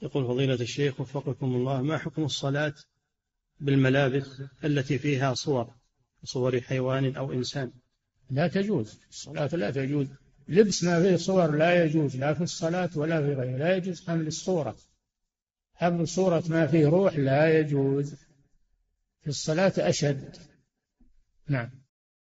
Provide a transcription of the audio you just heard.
يقول فضيلة الشيخ وفقكم الله: ما حكم الصلاة بالملابس التي فيها صور حيوان أو إنسان؟ لا تجوز الصلاة، لا تجوز لبس ما فيه صور، لا يجوز لا في الصلاة ولا في غيره. لا يجوز حمل الصورة، حمل صورة ما فيه روح لا يجوز، في الصلاة أشد. نعم.